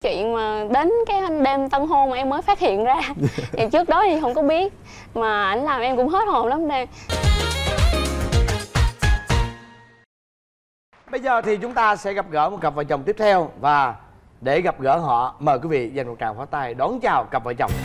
chuyện mà đến cái đêm tân hôn mà em mới phát hiện ra. Thì trước đó thì không có biết, mà ảnh làm em cũng hết hồn lắm nè. Bây giờ thì chúng ta sẽ gặp gỡ một cặp vợ chồng tiếp theo. Và để gặp gỡ họ, mời quý vị dành một tràng pháo tay đón chào cặp vợ chồng.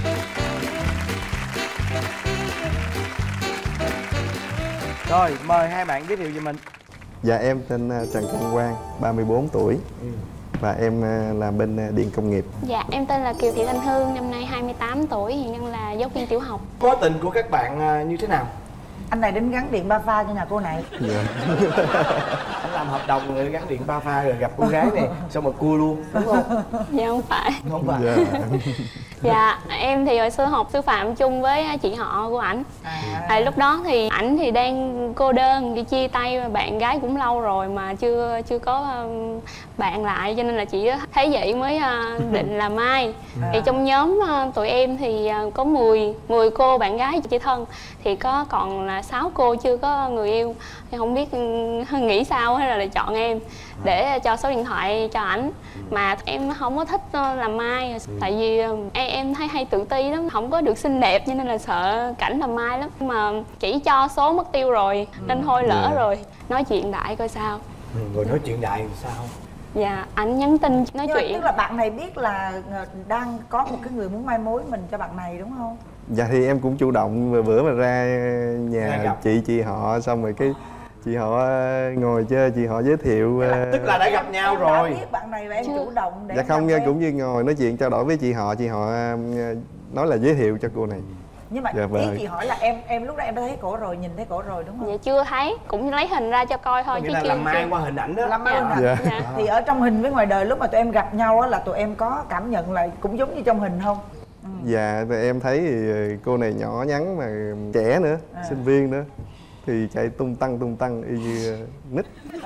Rồi, mời hai bạn giới thiệu về mình. Dạ em tên Trần Công Quang, 34 tuổi. Và em làm bên điện công nghiệp. Dạ, em tên là Kiều Thị Thanh Hương, năm nay 28 tuổi, hiện đang là giáo viên tiểu học. Mối tình của các bạn như thế nào? Anh này đến gắn điện 3 pha cho nhà cô này. Dạ. Anh làm hợp đồng rồi gắn điện 3 pha rồi gặp cô gái này xong rồi cua luôn, đúng không? Dạ không phải. Không phải. Dạ. Dạ, em thì hồi xưa học sư phạm chung với chị họ của ảnh. Lúc đó thì ảnh thì đang cô đơn, đi chia tay bạn gái cũng lâu rồi mà chưa có bạn lại, cho nên là chị thấy vậy mới định là mai. Thì trong nhóm tụi em thì có 10 cô bạn gái chị thân, thì có còn là 6 cô chưa có người yêu. Thì không biết nghĩ sao hay là chọn em để cho số điện thoại cho ảnh. Mà em không có thích làm mai, tại vì em thấy hay tự ti lắm, không có được xinh đẹp cho nên là sợ cảnh làm mai lắm. Mà chỉ cho số mất tiêu rồi nên thôi lỡ rồi, nói chuyện đại coi sao. Rồi nói chuyện đại sao? Dạ, ảnh nhắn tin nói Nhưng chuyện. tức là bạn này biết là đang có một cái người muốn mai mối mình cho bạn này đúng không? Dạ thì em cũng chủ động, bữa mà ra nhà chị họ xong rồi cái chị họ ngồi chơi, chị họ giới thiệu. Tức là đã gặp nhau Em rồi. đã biết bạn này và em chủ động để Dạ không, cũng như ngồi nói chuyện trao đổi với chị họ nói là giới thiệu cho cô này. Nhưng mà dạ, ý chị hỏi là em lúc đó em đã thấy cổ rồi, nhìn thấy cổ rồi đúng không? Dạ chưa thấy, cũng lấy hình ra cho coi thôi. Nghĩa là làm mai qua hình ảnh đó. Làm mai hình ảnh. Dạ. Thì ở trong hình với ngoài đời lúc mà tụi em gặp nhau á là tụi em có cảm nhận là cũng giống như trong hình không? Dạ thì em thấy thì cô này nhỏ nhắn mà trẻ nữa, sinh viên nữa, thì chạy tung tăng y như nít.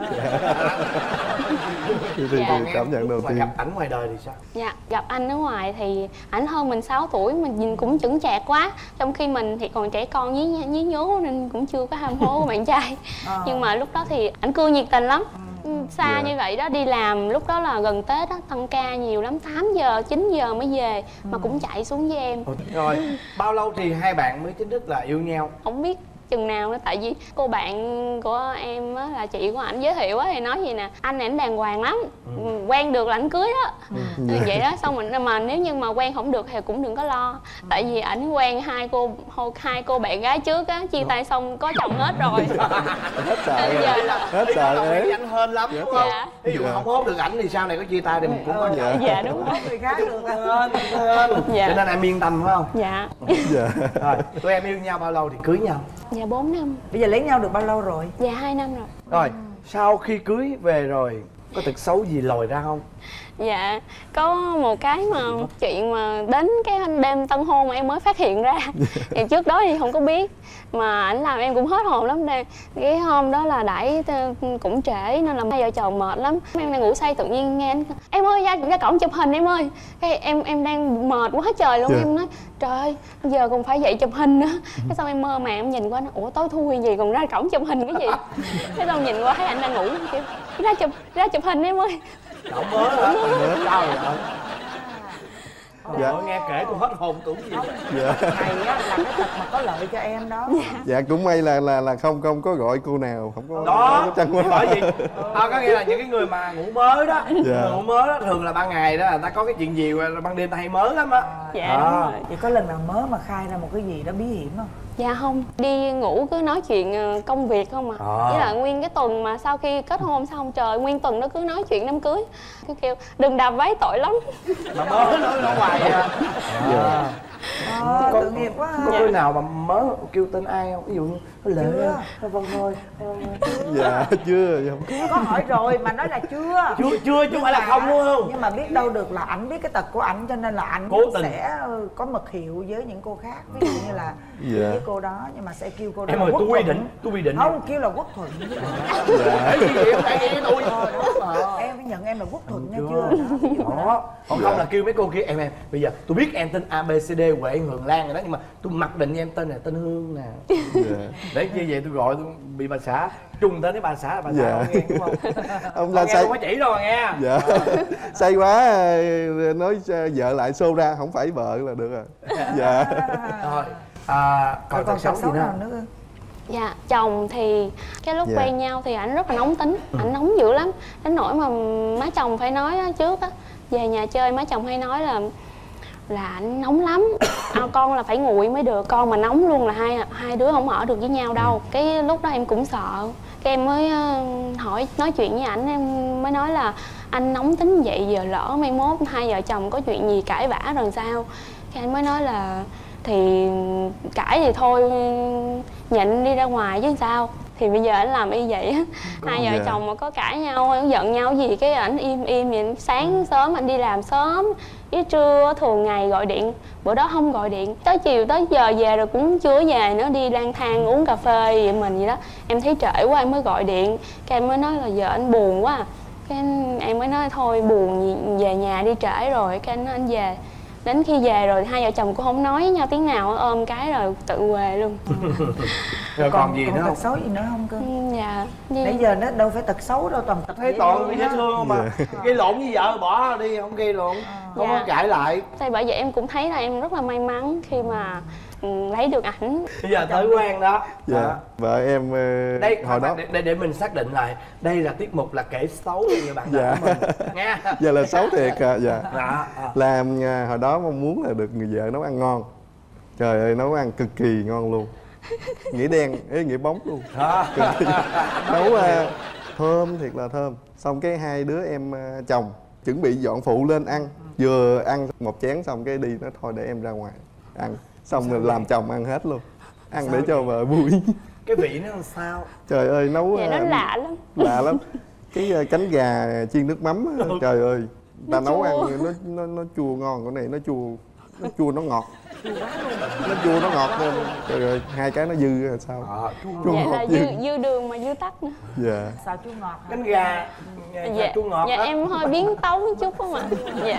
thì cảm nhận đầu tiên. Gặp ảnh ngoài đời thì sao? Dạ, gặp anh ở ngoài thì ảnh hơn mình 6 tuổi, mình nhìn cũng chững chạc quá. Trong khi mình thì còn trẻ con nhí nhố nên cũng chưa có ham hố của bạn trai. Nhưng mà lúc đó thì ảnh cưa nhiệt tình lắm. Xa như vậy đó, đi làm lúc đó là gần Tết á, tăng ca nhiều lắm, 8 giờ, 9 giờ mới về. Mà cũng chạy xuống với em. Rồi, bao lâu thì hai bạn mới chính thức là yêu nhau? Không biết chừng nào nữa, tại vì cô bạn của em á, là chị của ảnh giới thiệu á, thì nói gì nè, anh này ảnh đàng hoàng lắm, quen được là ảnh cưới đó. Vậy đó, xong mình mà nếu như mà quen không được thì cũng đừng có lo, tại vì ảnh quen hai cô bạn gái trước á, chia tay xong có chồng hết rồi. Hết sợ rồi. Hết sợ đấy. Anh hên lắm đúng không? Dạ. Ví dụ không hốt được ảnh thì sau này có chia tay thì mình cũng có Dạ. Dạ đúng rồi. Người khác được Dạ. Cho nên em yên tâm phải không? Dạ. Dạ. Rồi, tụi em yêu nhau bao lâu thì cưới nhau? Dạ 4 năm. Bây giờ lấy nhau được bao lâu rồi? Dạ 2 năm rồi. Rồi, sau khi cưới về rồi có tật xấu gì lòi ra không? Dạ, có một cái mà chuyện mà đến cái đêm tân hôn mà em mới phát hiện ra. Thì trước đó thì không có biết, mà ảnh làm em cũng hết hồn lắm nè. Cái hôm đó là đãi cũng trễ nên là hai vợ chồng mệt lắm. Em đang ngủ say tự nhiên nghe anh: em ơi ra cổng chụp hình em ơi. Cái em đang mệt quá trời luôn. Em nói trời ơi giờ còn phải dậy chụp hình nữa. Cái xong em mơ màng em nhìn qua nó, ủa tối thui gì còn ra cổng chụp hình cái gì. Cái xong nhìn qua thấy anh đang ngủ kiểu ra chụp hình em ơi. Cậu mới hả? Sao vậy? Dạ. Nghe kể tôi hết hồn tưởng gì. Dạ. Này á là cái tật mà có lợi cho em đó. Dạ cũng may là không có gọi cô nào, không có. Đó, chăng quá. bởi vì có nghĩa là những cái người mà ngủ mới đó, Dạ. ngủ mới đó thường là ban ngày đó người ta có cái chuyện gì ban đêm ta hay mới lắm á. Dạ đúng rồi. Vậy có lần nào mớ mà khai ra một cái gì đó bí hiểm không? Dạ không, đi ngủ cứ nói chuyện công việc không à. Với là nguyên cái tuần mà sau khi kết hôn xong trời nguyên tuần nó cứ nói chuyện đám cưới. Cứ kêu đừng đạp váy tội lắm. Mà mới nói hoài à. Dạ. Tội nghiệp quá ha. Có khi nào mà mới kêu tên ai không? Ví dụ như Lệ, Vân thôi. Dạ chưa. Có hỏi rồi mà nói là chưa Chưa chứ không phải là không đúng không? Nhưng mà biết đâu được là ảnh biết cái tật của ảnh cho nên là ảnh Cố tình sẽ có mật hiệu với những cô khác. Ví dụ như là Dạ. với cô đó nhưng mà sẽ kêu cô đó Em là ơi Quốc tôi Thuận. quy định Không, kêu là Quốc Thuận. Cái gì vậy? Không phải nghe với tôi. Em phải nhận em là Quốc Thuận nha chưa? Đó. Còn không là kêu mấy cô kia em bây giờ tôi biết em tên ABCD Huệ, Hường Lan rồi đó, nhưng mà tôi mặc định em tên là tên Hương nè. Để như vậy tôi gọi tôi bị bà xã trung tới bà xã là bà xã không nghe, đúng không? Ông là say không có chỉ đâu mà nghe. Dạ. Say quá nói vợ lại xô ra, không phải vợ là được rồi. Dạ. Rồi còn tật xấu gì nữa? Dạ, chồng thì cái lúc quen nhau thì ảnh rất là nóng tính, ảnh nóng dữ lắm, đến nỗi mà má chồng phải nói trước á, về nhà chơi má chồng hay nói là ảnh nóng lắm, con là phải nguội mới được, con mà nóng luôn là hai đứa không ở được với nhau đâu. Cái lúc đó em cũng sợ, cái em mới hỏi nói chuyện với ảnh, em mới nói là anh nóng tính vậy giờ lỡ mai mốt hai vợ chồng có chuyện gì cãi vã rồi sao. Cái anh mới nói là thì cãi thì thôi nhịn đi ra ngoài chứ sao. Thì bây giờ anh làm y vậy á, hai vợ chồng mà có cãi nhau giận nhau gì cái ảnh im vậy. Sáng sớm anh đi làm sớm, với trưa thường ngày gọi điện, bữa đó không gọi điện, tới chiều tới giờ về rồi cũng chưa về nữa, đi lang thang uống cà phê vậy mình vậy đó. Em thấy trễ quá em mới gọi điện, cái em mới nói là giờ anh buồn quá à. Cái em mới nói thôi buồn về nhà đi, trễ rồi. Cái anh nói anh về. Đến khi về rồi hai vợ chồng cũng không nói với nhau tiếng nào, ôm cái rồi tự về luôn. Rồi còn gì nữa không? Tật xấu gì nữa không cơ? Dạ. Nãy giờ nó đâu phải tật xấu đâu, toàn tật thấy toàn bị dễ thương không mà. Gây lộn với vợ bỏ đi, không gây lộn, không có cãi lại. Thì bởi vậy em cũng thấy là em rất là may mắn khi mà lấy được ảnh. Bây giờ tới Quang đó. Dạ. Vợ em đây hồi đó để mình xác định lại, đây là tiết mục là kể xấu cho người bạn đời của mình nha. Giờ là xấu thiệt à. Dạ. Dạ. Làm hồi đó mong muốn là được người vợ nấu ăn ngon. Trời ơi, nấu ăn cực kỳ ngon luôn. Nghĩa đen, nghĩa bóng luôn. Nấu thơm, thiệt là thơm. Xong cái hai đứa em chồng chuẩn bị dọn phụ lên ăn. Vừa ăn một chén xong cái đi, nó thôi để em ra ngoài ăn. Xong rồi làm chồng ăn hết luôn. Ăn sao để cho vợ vui. Cái vị nó làm sao? Trời ơi, nấu vậy nó lạ lắm. Lạ lắm. Cái cánh gà chiên nước mắm, trời ơi, ta nấu ăn nó chua ngon, cái này nó chua nó ngọt. Nó chua nó ngọt nên trời ơi, hai cái nó dư là sao? Chua ngọt là dư đường mà dư tắc nữa. Dạ. Sao chua ngọt? Cánh gà chua ngọt. Dạ em hơi biến tấu một chút không ạ? Dạ.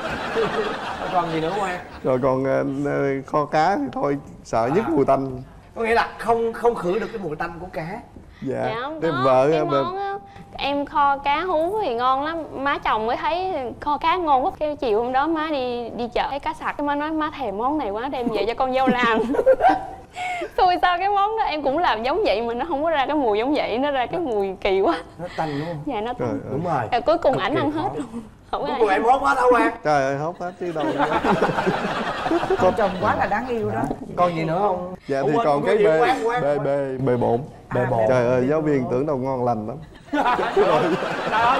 Còn gì nữa Quang? Rồi còn kho cá thì thôi, sợ nhất mùi tanh. Có nghĩa là không khử được cái mùi tanh của cá. Dạ. Không cái có, vợ cái món á, em kho cá hú thì ngon lắm. Má chồng mới thấy kho cá ngon quá. Cái chiều hôm đó má đi chợ thấy cá sặc, má nói má thèm món này quá, đem về cho con dâu làm. Xui sao cái món đó em cũng làm giống vậy mà nó không có ra cái mùi giống vậy, nó ra cái mùi kỳ quá. Nó tanh đúng không? Dạ nó tanh. Đúng rồi. Rồi cuối cùng ảnh ăn hết luôn. Cuối cùng em hốt hết hả Quang? Trời ơi, hốt hết chứ đâu. Con chồng quá là đáng yêu đó. Còn gì nữa không? Dạ thì còn cái bê bộn. Trời ơi, giáo viên tưởng đâu ngon lành lắm. Trời ơi,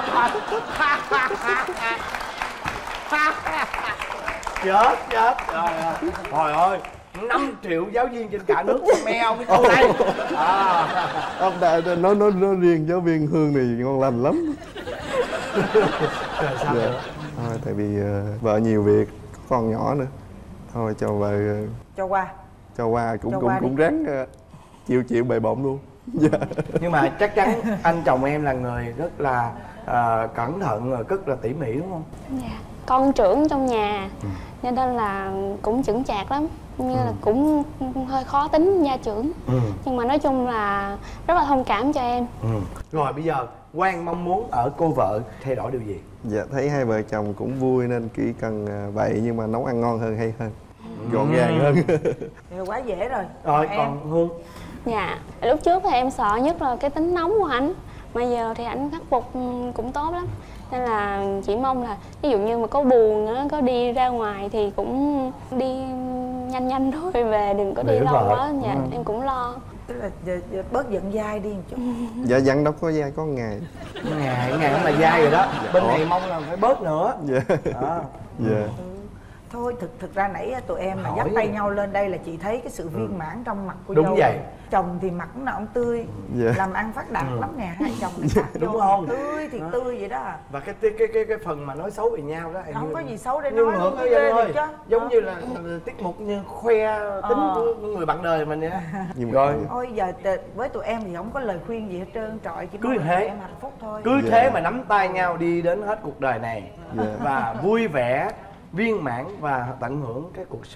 chết trời ơi, 5 triệu giáo viên trên cả nước meo cái câu này. Ông đại nói riêng giáo viên Hương này ngon lành lắm. Rồi sao nữa? Thôi tại vì vợ nhiều việc, con nhỏ nữa, thôi cho vợ cho qua cũng ráng chịu bề bộn luôn. Nhưng mà chắc chắn anh chồng em là người rất là cẩn thận rồi rất là tỉ mỉ đúng không? Dạ. Con trưởng trong nhà nên là cũng chững chạc lắm, như là cũng hơi khó tính gia trưởng. Nhưng mà nói chung là rất là thông cảm cho em. Rồi bây giờ Quang mong muốn ở cô vợ thay đổi điều gì? Dạ thấy hai vợ chồng cũng vui nên chỉ cần vậy, nhưng mà nấu ăn ngon hơn, hay hơn, gọn gàng hơn. Thì quá dễ rồi. Rồi còn Hương? Dạ, lúc trước thì em sợ nhất là cái tính nóng của ảnh, mà giờ thì ảnh khắc phục cũng tốt lắm. Nên là chỉ mong là ví dụ như mà có buồn á, có đi ra ngoài thì cũng đi nhanh thôi về, đừng có đi lâu quá. Dạ, em cũng lo. Tức là bớt giận dai đi một chút. Dạ dặn đâu có dai, có ngày. Ngày không là dai rồi đó. Bên này mong là phải bớt nữa. Dạ. Thôi thực ra nãy tụi em mà dắt tay nhau lên đây là chị thấy cái sự viên mãn trong mặt của đúng dâu. Vậy. Chồng thì mặt nào ông tươi, làm ăn phát đạt lắm nè, hai chồng này đúng không? Tươi thì tươi vậy đó. Và cái phần mà nói xấu về nhau đó không có gì xấu để nhưng nói luôn ghê ơi, được chứ. giống như là tiết mục như khoe tính của người bạn đời mình vậy đó. Rồi ôi giờ với tụi em thì không có lời khuyên gì hết trơn trọi, chỉ cứ mong thế tụi em hạnh phúc thôi. Cứ thế mà nắm tay nhau đi đến hết cuộc đời này và vui vẻ viên mãn và tận hưởng cái cuộc sống.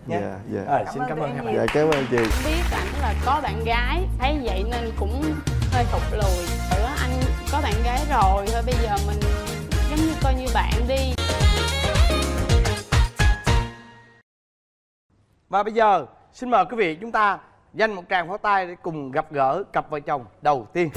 nha. Xin cảm ơn hai bạn. Dạ cảm ơn chị. Biết ảnh là có bạn gái, thấy vậy nên cũng hơi thụt lùi. Rồi anh có bạn gái rồi, thôi bây giờ mình giống như coi như bạn đi. Và bây giờ xin mời quý vị chúng ta dành một tràng pháo tay để cùng gặp gỡ cặp vợ chồng đầu tiên.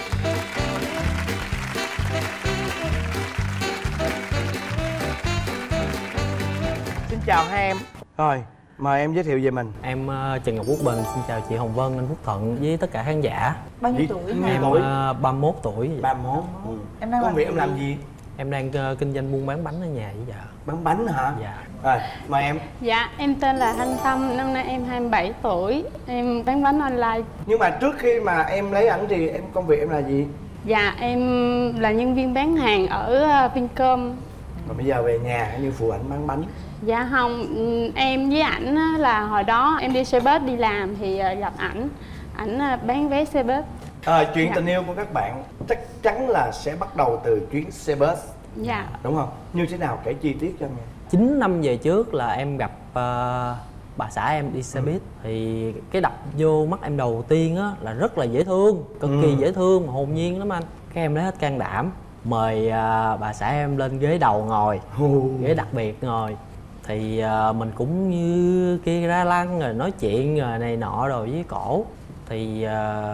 Xin chào hai em. Rồi, mời em giới thiệu về mình. Em Trần Ngọc Quốc Bình, xin chào chị Hồng Vân, anh Phúc Thuận với tất cả khán giả. Bao nhiêu tuổi? Em 31 tuổi. 31. Em đang Công việc em làm gì? Em đang kinh doanh buôn bán bánh ở nhà với vợ. Bán bánh hả? Dạ. Rồi, mời em. Dạ, em tên là Thanh Tâm, năm nay em 27 tuổi. Em bán bánh online. Nhưng mà trước khi mà em lấy ảnh thì công việc em là gì? Dạ, em là nhân viên bán hàng ở Vincom. Còn bây giờ về nhà như phụ ảnh bán bánh. Dạ không, em với ảnh á, là hồi đó em đi xe bus đi làm thì gặp ảnh bán vé xe bus. Chuyện tình yêu của các bạn chắc chắn là sẽ bắt đầu từ chuyến xe bus. Dạ. Đúng không? Như thế nào, kể chi tiết cho em nghe. 9 năm về trước là em gặp bà xã em đi xe buýt. Thì cái đập vô mắt em đầu tiên á là rất là dễ thương, cực kỳ dễ thương mà hồn nhiên lắm anh. Cái em lấy hết can đảm mời bà xã em lên ghế đầu ngồi, ghế đặc biệt ngồi. Thì mình cũng như kia ra lăng rồi nói chuyện rồi này nọ rồi với cổ. Thì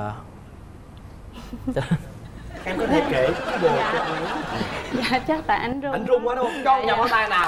em có thể kể cái đồ cho anh ấy. Dạ chắc tại anh run. Anh run quá đúng không? Cho nhà pháo tay nào.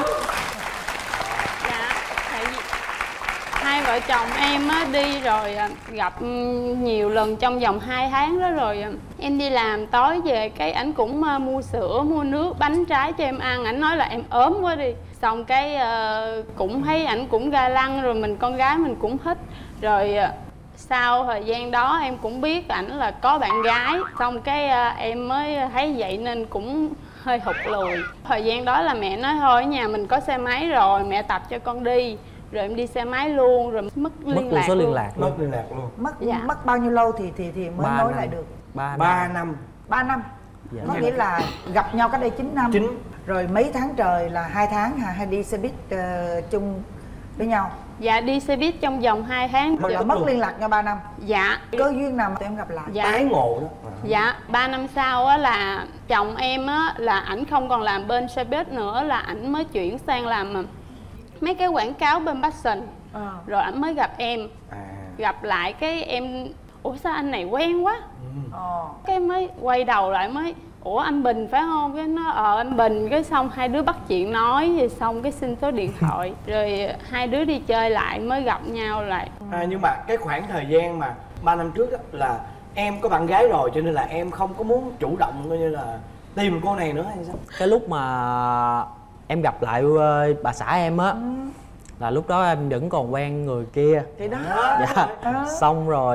Dạ, tại vì hai vợ chồng em á đi rồi gặp nhiều lần trong vòng 2 tháng đó rồi. Em đi làm tối về cái ảnh cũng mua sữa, mua nước, bánh trái cho em ăn. Ảnh nói là em ốm quá đi. Xong cái cũng thấy ảnh cũng ga lăng rồi mình con gái mình cũng thích. Rồi sau thời gian đó em cũng biết ảnh là có bạn gái. Xong cái em mới thấy vậy nên cũng hơi hụt lùi. Thời gian đó là mẹ nói thôi ở nhà mình có xe máy rồi, mẹ tập cho con đi. Rồi em đi xe máy luôn, rồi mất liên lạc số liên luôn. lạc Mất liên lạc luôn. Mất bao nhiêu lâu thì mới nối lại được? 3 năm. 3 năm. Dạ. Có nghĩa là gặp nhau cách đây 9 năm. 9. Rồi mấy tháng trời là 2 tháng hả? Hay đi xe buýt chung với nhau? Dạ đi xe buýt trong vòng 2 tháng. Rồi là mất liên lạc nhau 3 năm. Dạ. Cơ duyên nào mà tụi em gặp lại? Dạ. Tái ngộ đó. Dạ, 3 năm sau á là chồng em á là ảnh không còn làm bên xe buýt nữa, là ảnh mới chuyển sang làm mấy cái quảng cáo bên Passion. Rồi ảnh mới gặp em. Gặp lại cái em ủa sao anh này quen quá. Cái mới quay đầu lại mới ủa anh Bình phải không? Cái nó anh Bình. Cái xong hai đứa bắt chuyện nói rồi xong cái xin số điện thoại. Rồi hai đứa đi chơi lại mới gặp nhau lại. Nhưng mà cái khoảng thời gian mà 3 năm trước đó là em có bạn gái rồi cho nên là em không có muốn chủ động coi như là tìm cô này nữa hay sao? Cái lúc mà em gặp lại bà xã em á là lúc đó em vẫn còn quen người kia. Thì đó. Dạ. Xong rồi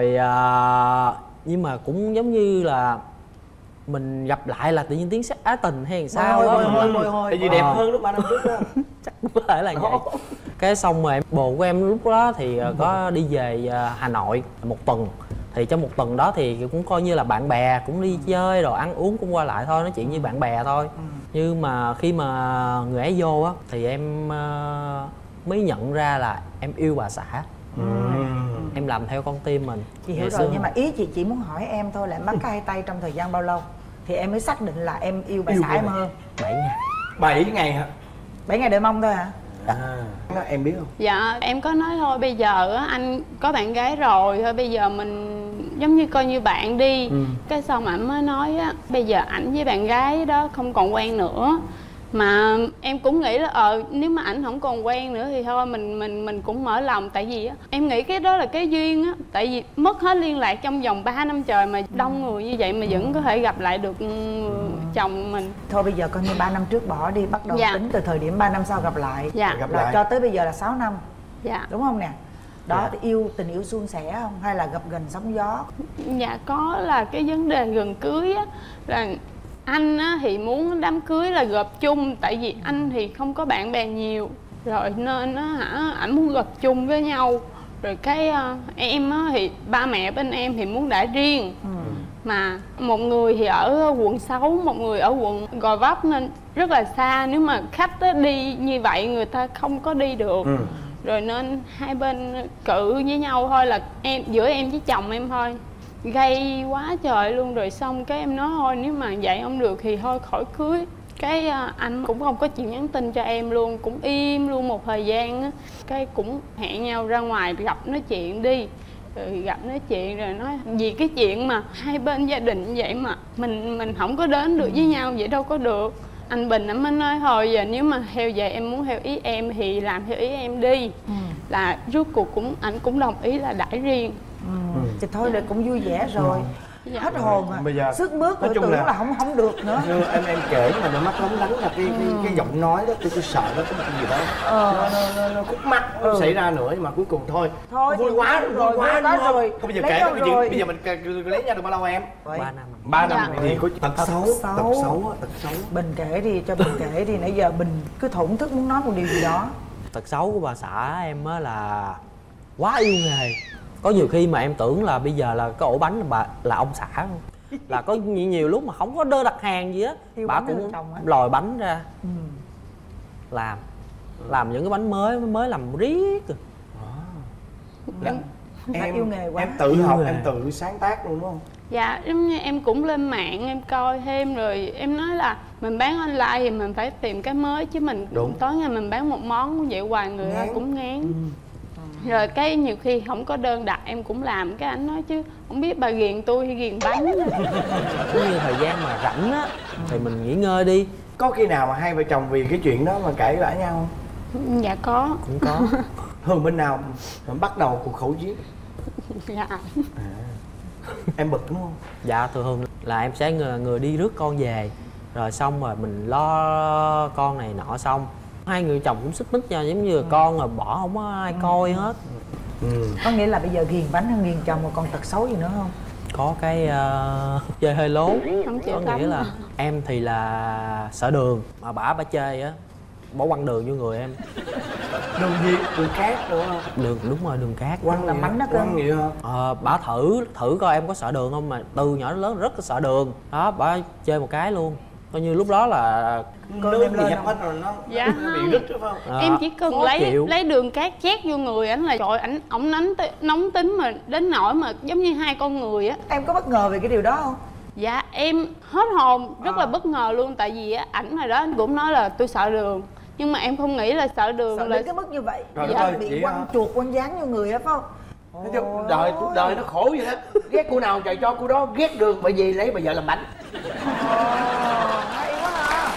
nhưng mà cũng giống như là mình gặp lại là tự nhiên tiếng sắc á tình hay sao đó. Tại vì đẹp hơn lúc 3 năm trước đó. Chắc có thể là vậy. Cái xong rồi bồ của em lúc đó thì có đi về Hà Nội 1 tuần. Thì trong 1 tuần đó thì cũng coi như là bạn bè, cũng đi chơi rồi ăn uống cũng qua lại thôi, nói chuyện như bạn bè thôi. Nhưng mà khi mà người ấy vô á thì em mới nhận ra là em yêu bà xã. Em làm theo con tim mình. Chị hiểu rồi, nhưng mà ý chị chỉ muốn hỏi em thôi là em bắt cái hai tay trong thời gian bao lâu thì em mới xác định là em yêu bà xã em hơn? 7 ngày. 7 ngày hả? 7 ngày đợi mong thôi hả? Em biết không? Dạ em có nói thôi bây giờ á anh có bạn gái rồi, thôi bây giờ mình giống như coi như bạn đi. Cái xong ảnh mới nói á bây giờ ảnh với bạn gái đó không còn quen nữa. Mà em cũng nghĩ là nếu mà ảnh không còn quen nữa thì thôi mình cũng mở lòng. Tại vì á em nghĩ cái đó là cái duyên á. Tại vì mất hết liên lạc trong vòng 3 năm trời mà đông người như vậy mà vẫn có thể gặp lại được chồng mình. Thôi bây giờ coi như 3 năm trước bỏ đi, bắt đầu tính từ thời điểm 3 năm sau gặp lại. Gặp là lại. cho tới bây giờ là 6 năm. Dạ. Đúng không nè? Đó, thì tình yêu suôn sẻ không? Hay là gặp gần sóng gió? Dạ có, là cái vấn đề gần cưới á là anh á thì muốn đám cưới là gộp chung. Tại vì anh thì không có bạn bè nhiều rồi nên á ảnh muốn gộp chung với nhau. Rồi cái em á thì ba mẹ bên em thì muốn đã riêng. Mà một người thì ở quận 6, một người ở quận Gò Vấp nên rất là xa. Nếu mà khách á đi như vậy người ta không có đi được. rồi nên hai bên cự với nhau thôi, là giữa em với chồng em thôi, gây quá trời luôn. Rồi xong cái em nói thôi nếu mà vậy không được thì thôi khỏi cưới. Cái anh cũng không có chuyện nhắn tin cho em luôn, cũng im luôn một thời gian á. Cái cũng hẹn nhau ra ngoài gặp nói chuyện đi, rồi gặp nói chuyện rồi nói vì cái chuyện mà hai bên gia đình vậy mà mình không có đến được với nhau vậy đâu có được. Anh Bình anh mới nói thôi giờ nếu mà theo vậy em muốn theo ý em thì làm theo ý em đi. Là rốt cuộc anh cũng đồng ý là đãi riêng. Thì thôi là cũng vui vẻ rồi. Hết hồn à. Bây giờ sức mướt nói rồi chung tưởng là là không được nữa. như em kể mà đôi mắt lóng lánh là cái giọng nói đó, tôi sợ nó có một cái gì đó nó khúc mắc nó xảy ra nữa, nhưng mà cuối cùng thôi vui quá rồi, vui quá đó rồi. Không, bây giờ kể cái chuyện bây giờ mình lấy nhau được bao lâu em? 3 năm thì có tật xấu. Bình kể đi, cho Bình kể đi, nãy giờ Bình cứ thổn thức muốn nói một điều gì đó. Tật xấu của bà xã em á là quá yêu nghề. Có nhiều khi mà em tưởng là bây giờ là cái ổ bánh là ông xã luôn. Là có nhiều lúc mà không có đơn đặt hàng gì á, bà cũng lòi bánh ra làm những cái bánh mới làm riết rồi. Em yêu nghề quá. Em tự học, em tự sáng tác luôn đúng không? Dạ, giống như em cũng lên mạng em coi thêm, rồi em nói là mình bán online thì mình phải tìm cái mới, chứ mình tối ngày mình bán một món vậy hoài người ta cũng ngán. Rồi cái nhiều khi không có đơn đặt em cũng làm, cái anh nói chứ không biết bà ghiền tôi hay ghiền bánh. Cũng như thời gian mà rảnh á thì mình nghỉ ngơi đi. Có khi nào mà hai vợ chồng vì cái chuyện đó mà cãi vã nhau không? Dạ có. Cũng có. Thường bên nào bắt đầu cuộc khẩu chiến? Dạ. Em bực đúng không? Dạ thường là em sẽ người đi rước con về, rồi xong rồi mình lo con này nọ xong hai người chồng cũng xích mích nhau, giống như là con rồi bỏ không có ai coi hết. Có nghĩa là bây giờ ghiền bánh hơn ghiền chồng, mà còn tật xấu gì nữa không? Có cái chơi hơi lố. Không chịu có nghĩa là em thì là sợ đường, mà bả chơi á bỏ quăng đường vô người em. Đường gì? Đường cát đúng không? Đúng rồi, đường cát. Quăng làm bánh đó cơ. Quăng vậy hả? Bả thử coi em có sợ đường không, mà từ nhỏ đến lớn rất là sợ đường đó. Bả chơi một cái luôn, coi như lúc đó là nước thì nhập hết rồi nó bị rứt đúng không? Em chỉ cần lấy đường cát chét vô người ảnh là trời, ổng nóng tính mà đến nỗi mà giống như hai con người á. Em có bất ngờ về cái điều đó không? Dạ em hết hồn, rất là bất ngờ luôn. Tại vì á ảnh hồi đó anh cũng nói là tôi sợ đường, nhưng mà em không nghĩ là sợ đường sợ là đến cái mức như vậy. Dạ, bị quăng chuột quăng dán vô người á phải không? Cuộc đời nó khổ vậy đó. Ghét cô nào trời cho cô đó, ghét đường bởi vì lấy bà vợ làm bánh. Hay quá ha.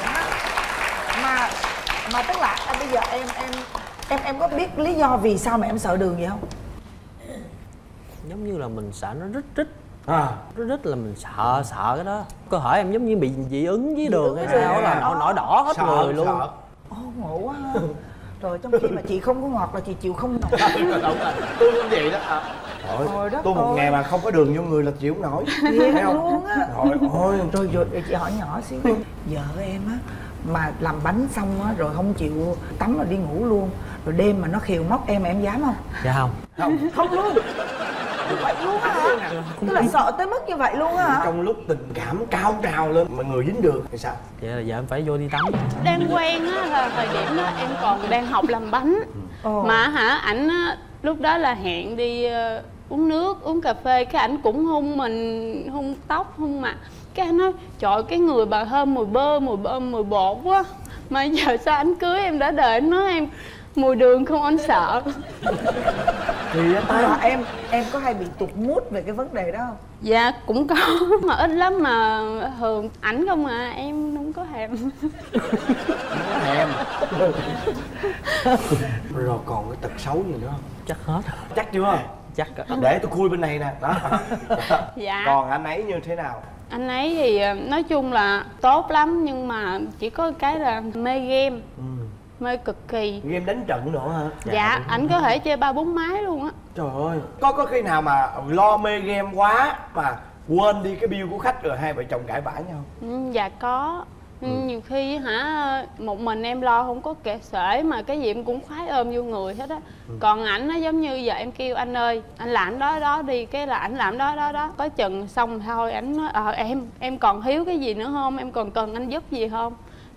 Mà tức là bây giờ em có biết lý do vì sao mà em sợ đường vậy không? Giống như là mình sợ nó rít rít là mình sợ cái đó. Cơ thể em giống như bị dị ứng với đường hay sao là nổi đỏ hết người luôn. Ngộ quá ha. Rồi trong khi mà chị không có ngọt là chị chịu không nổi. Tôi cũng vậy đó. Tôi một ngày mà không có đường vô người là chịu không nổi. Thiệt luôn á. Rồi chị hỏi nhỏ xíu. Vợ em á mà làm bánh xong á rồi không chịu tắm rồi đi ngủ luôn, rồi đêm mà nó khều móc em dám không? Dạ Không luôn. Vậy luôn á hả? Tức là sợ tới mức như vậy luôn á hả? Trong lúc tình cảm cao trào lên mà người dính đường thì sao? Vậy là giờ em phải vô đi tắm. Đang quen á là thời điểm đó em còn đang học làm bánh. Mà ảnh lúc đó là hẹn đi uống nước, uống cà phê, cái ảnh cũng hôn mình, hôn tóc, hôn mặt. Cái anh nói trời cái người bà thơm mùi bột quá. Mà giờ sao ảnh cưới em đã đời anh nói em mùi đường không anh sợ. Thì em có hay bị tụt mood về cái vấn đề đó không? Dạ cũng có mà ít lắm, mà thường ảnh không à, em không có thèm. Rồi còn cái tật xấu gì nữa không? Chắc hết. Chắc chưa? Chắc. Để tôi khui bên này nè đó. Dạ. Còn anh ấy như thế nào? Anh ấy thì nói chung là tốt lắm, nhưng mà chỉ có cái là mê game. Mê cực kỳ. Game đánh trận nữa hả? Dạ, ảnh có thể chơi 3-4 máy luôn á. Trời ơi. Có khi nào mà lo mê game quá mà quên đi cái bill của khách rồi hai vợ chồng cãi vã nhau? Dạ có. Nhiều khi một mình em lo không có kệ sể mà cái gì em cũng khoái ôm vô người hết á. Còn ảnh nó giống như giờ em kêu anh ơi anh làm đó đi, cái là ảnh làm đó tới chừng xong thôi ảnh nói em còn thiếu cái gì nữa không, em còn cần anh giúp gì không.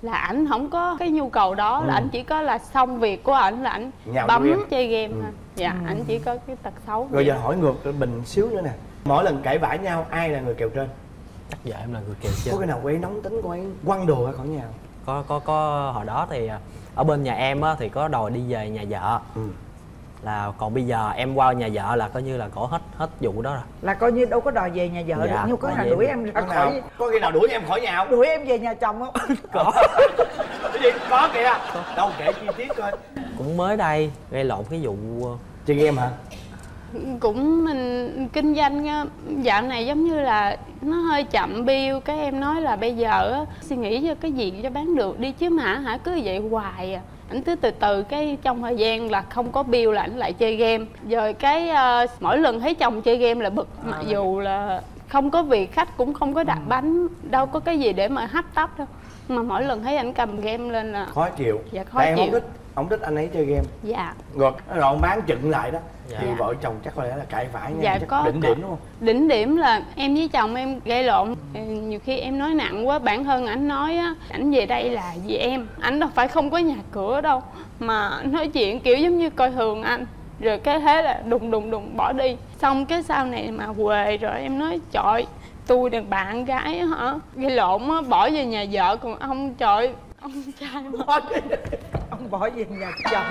là ảnh không có cái nhu cầu đó, là ảnh chỉ có là xong việc của ảnh là ảnh bấm chơi game thôi. Dạ, ảnh chỉ có cái tật xấu. Rồi giờ hỏi ngược Bình xíu nữa nè, mỗi lần cãi vã nhau ai là người kèo trên? Chắc giờ em là người kèo trên. Có cái nào cô ấy nóng tính, cô ấy quăng đồ ra khỏi nhà không? Có hồi đó thì ở bên nhà em á thì có đòi đi về nhà vợ. Là còn bây giờ em qua nhà vợ là coi như là cổ hết vụ đó rồi. Là coi như đâu có đòi về nhà vợ được, nhưng có nào đuổi em ra khỏi. Có khi nào đuổi em khỏi nhà không? Đuổi em về nhà chồng không? Có. Cái gì? Có kìa. Đâu kể chi tiết coi. Cũng mới đây gây lộn cái vụ chơi game hả? Cũng mình kinh doanh dạo này giống như là nó hơi chậm bill, cái em nói là bây giờ á, suy nghĩ cho cái gì cho bán được đi chứ mà hả cứ vậy hoài à. Ảnh cứ từ từ cái trong thời gian là không có bill là ảnh lại chơi game. Rồi cái mỗi lần thấy chồng chơi game là bực, mặc dù là không có việc, khách cũng không có đặt bánh, đâu có cái gì để mà hấp tấp đâu, mà mỗi lần thấy ảnh cầm game lên là khó chịu. Dạ khó chịu. Em không thích anh ấy chơi game. Dạ. Rồi ông bán chừng lại đó. Thì vợ chồng chắc có lẽ là cãi vã nha. Dạ, chắc có đỉnh điểm đúng không? Đỉnh điểm là em với chồng em gây lộn. Nhiều khi em nói nặng quá, bản thân ảnh nói á, ảnh về đây là vì em, ảnh đâu phải không có nhà cửa đâu, mà nói chuyện kiểu giống như coi thường anh. Rồi cái thế là đùng bỏ đi. Xong cái sau này mà quề rồi em nói trời, tôi đàn bạn gái á hả, gây lộn á, bỏ về nhà vợ, còn ông trời, ông trai ông bỏ về nhà chồng.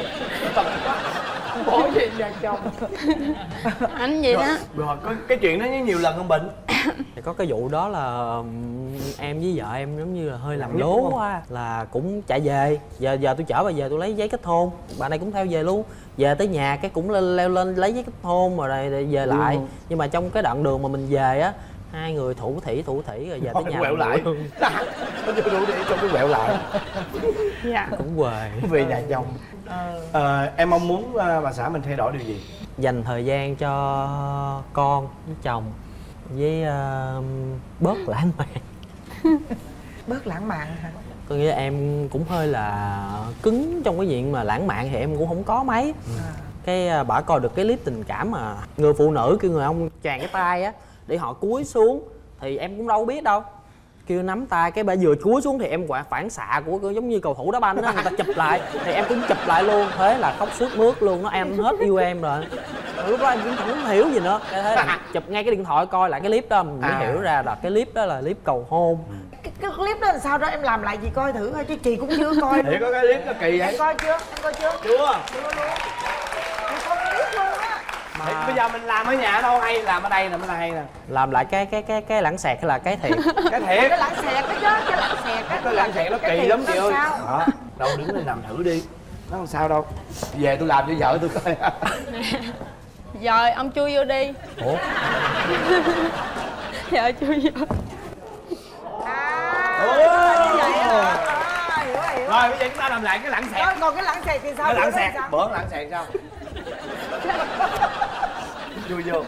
Bỏ về nhà chồng. Anh vậy đó. Rồi có cái chuyện đó nhiều lần không Bình? Thì có cái vụ đó là em với vợ em giống như là hơi làm lố quá, là cũng chạy về. Giờ tôi chở bà về tôi lấy giấy kết hôn, bà này cũng theo về luôn. Về tới nhà cái cũng leo lên lấy giấy kết hôn rồi về lại. Nhưng mà trong cái đoạn đường mà mình về á, hai người thủ thỉ rồi về tới nhà quẹo lại. Thủ thỉ trong cái quẹo lại. Dạ. Cũng quề về nhà chồng. Em mong muốn bà xã mình thay đổi điều gì? Dành thời gian cho con với chồng, với bớt lãng mạn. Bớt lãng mạn hả? Có nghĩa là em cũng hơi là cứng trong cái chuyện mà lãng mạn thì em cũng không có mấy. Cái bả coi được cái clip tình cảm mà người phụ nữ kêu người ông tràn cái tay á để họ cúi xuống, thì em cũng đâu biết đâu, kêu nắm tay cái bà vừa cúi xuống thì em quả phản xạ của giống như cầu thủ đá banh á, người ta chụp lại thì em cũng chụp lại luôn, thế là khóc sướt mướt luôn, nó em hết yêu em rồi. Lúc đó em cũng không hiểu gì nữa, cái thế là chụp ngay cái điện thoại coi lại cái clip đó mình mới hiểu ra là cái clip đó là clip cầu hôn. Cái clip đó là sao đó, em làm lại gì coi thử thôi chứ chị cũng chưa coi. Thì có cái clip nó kỳ vậy. Em coi chưa? Em coi chưa? Chưa. Chưa luôn. Em không biết luôn á. Bây giờ mình làm ở nhà đâu hay, làm ở đây nè mới là hay nè. Làm lại cái lãng xẹt hay là cái thiệt? Cái thiệt. Cái lãng xẹt đó chứ, cái lãng xẹt á. Cái lãng xẹt nó kỳ lắm chị ơi. Đâu đứng lên làm thử đi. Nó không sao đâu. Về tôi làm cho vợ tôi coi. Rồi ông chui vô đi. Ủa? Dạ chui vô. Rồi bây giờ chúng ta làm lại cái lãng xẹt. Còn cái lãng xẹt thì sao? Cái lãng xẹt, bữa lãng xẹt sao? Chui vô.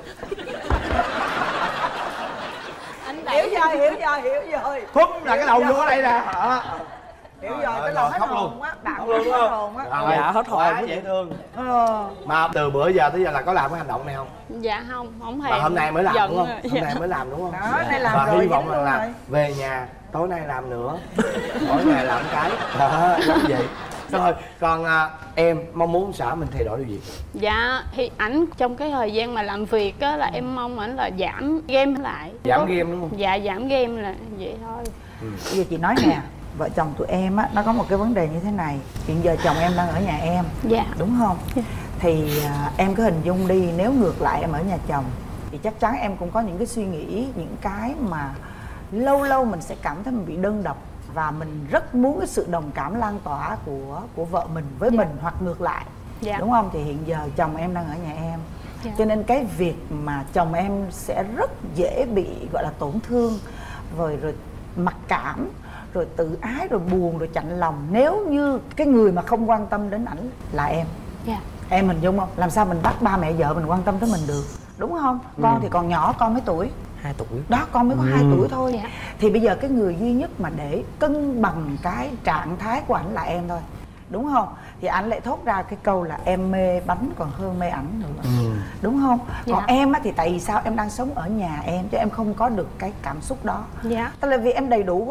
Hiểu rồi. Khúc là cái đầu vô ở đây nè. Hiểu rồi, cái đầu hết hồn á, bạn hết hồn á. Dạ hết hồn. Quá dễ thương. Mà từ bữa giờ tới giờ là có làm cái hành động này không? Dạ không hề. Mà hôm nay mới làm đúng không? Dạ. Hôm nay mới làm đúng không? Đó, nay làm và rồi. Hy vọng là về nhà tối nay làm nữa. Mỗi ngày làm cái. Đó, giống vậy. Rồi, còn em mong muốn xã mình thay đổi điều gì? Dạ thì ảnh trong cái thời gian mà làm việc á là em mong ảnh là giảm game lại. Giảm game đúng không? Dạ giảm game là vậy thôi. Bây giờ chị nói nè, vợ chồng tụi em á, nó có một cái vấn đề như thế này. Hiện giờ chồng em đang ở nhà em. Dạ. Đúng không? Dạ. Thì em cứ hình dung đi, nếu ngược lại em ở nhà chồng thì chắc chắn em cũng có những cái suy nghĩ, những cái mà lâu lâu mình sẽ cảm thấy mình bị đơn độc. Và mình rất muốn cái sự đồng cảm lan tỏa của vợ mình với mình hoặc ngược lại. Đúng không? Thì hiện giờ chồng em đang ở nhà em. Cho nên cái việc mà chồng em sẽ rất dễ bị gọi là tổn thương, rồi mặc cảm, rồi tự ái, rồi buồn, rồi chạnh lòng nếu như cái người mà không quan tâm đến ảnh là em. Em hình dung không? Làm sao mình bắt ba mẹ vợ mình quan tâm tới mình được, đúng không? Con thì còn nhỏ, con mấy tuổi? 2 tuổi. Đó, con mới có 2 tuổi thôi. Thì bây giờ cái người duy nhất mà để cân bằng cái trạng thái của ảnh là em thôi, đúng không? Thì ảnh lại thốt ra cái câu là em mê bánh còn hơn mê ảnh nữa. Đúng không? Còn em á thì tại vì sao em đang sống ở nhà em, cho em không có được cái cảm xúc đó. Tức là vì em đầy đủ quá,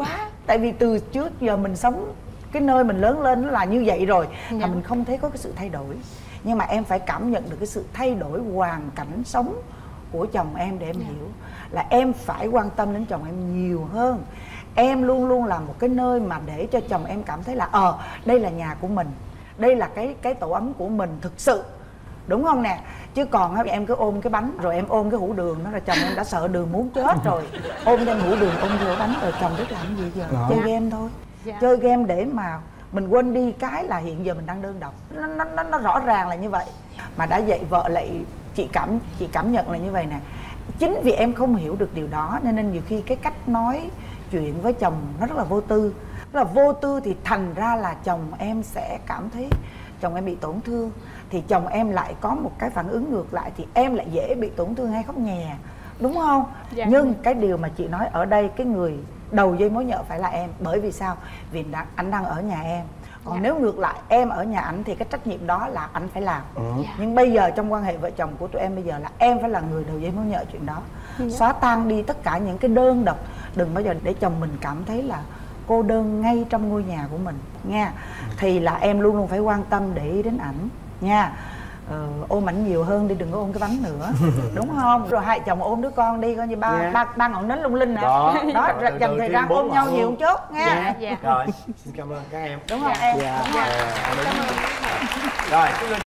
Tại vì từ trước giờ mình sống cái nơi mình lớn lên nó là như vậy rồi, mà mình không thấy có cái sự thay đổi. Nhưng mà em phải cảm nhận được cái sự thay đổi hoàn cảnh sống của chồng em để em hiểu là em phải quan tâm đến chồng em nhiều hơn. Em luôn luôn là một cái nơi mà để cho chồng em cảm thấy là đây là nhà của mình, đây là cái tổ ấm của mình thực sự, đúng không nè? Chứ còn em cứ ôm cái bánh rồi em ôm cái hũ đường, nó là chồng em đã sợ đường muốn chết rồi, ôm đem hũ đường ôm vô bánh rồi chồng biết làm gì giờ? Chơi game thôi. Chơi game để mà mình quên đi cái là hiện giờ mình đang đơn độc. Nó rõ ràng là như vậy. Mà đã vậy vợ lại chị cảm nhận là như vậy nè. Chính vì em không hiểu được điều đó nên nhiều khi cái cách nói chuyện với chồng nó rất là vô tư. Rất là vô tư thì thành ra là chồng em sẽ cảm thấy chồng em bị tổn thương, thì chồng em lại có một cái phản ứng ngược lại, thì em lại dễ bị tổn thương hay khóc nhè, đúng không? Nhưng cái điều mà chị nói ở đây, cái người đầu dây mối nhợ phải là em. Bởi vì sao? Vì anh đang ở nhà em. Còn nếu ngược lại em ở nhà ảnh thì cái trách nhiệm đó là anh phải làm. Nhưng bây giờ trong quan hệ vợ chồng của tụi em bây giờ là em phải là người đầu dây mối nhợ chuyện đó. Xóa tan đi tất cả những cái đơn độc. Đừng bao giờ để chồng mình cảm thấy là cô đơn ngay trong ngôi nhà của mình nha. Thì là em luôn luôn phải quan tâm để ý đến ảnh nha. Ôm ảnh nhiều hơn đi, đừng có ôm cái bánh nữa, đúng không? Rồi hai chồng ôm đứa con đi, coi như ba ngọn nến lung linh nè. Đó dành thời gian ôm nhau nhiều một chút nha. Rồi, xin cảm ơn các em. Đúng không em? Rồi,